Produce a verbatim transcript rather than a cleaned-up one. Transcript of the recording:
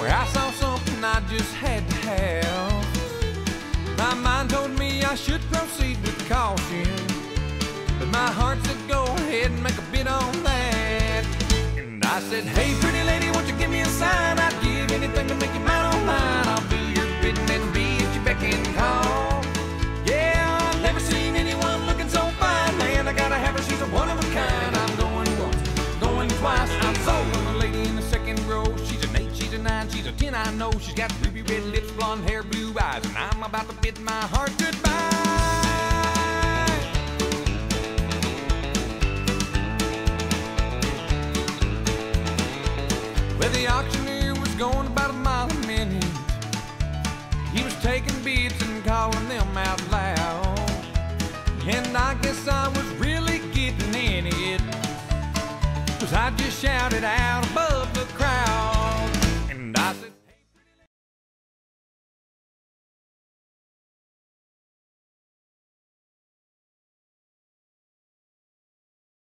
where I saw something I just had to have. My mind told me I should proceed with caution, but my heart said go ahead and make a bid on that. And I said, hey pretty lady, won't you give me a sign? I'd give anything to make you mine on mine. I'll do your bidding and be at your beck and call. Yeah, I've never seen anyone looking so fine. Man, I gotta have her, she's a one of a kind. I'm going once, going twice, I'm sold on the lady in the second row. She's an eight, she's a nine, she's a ten, I know. She's got ruby red lips, blonde hair, blue eyes, and I'm about to bid my heart goodbye. Well, the auctioneer was going about a mile a minute. He was taking bids and calling them out loud, and I guess I was really getting in it, 'cause I just shouted out above.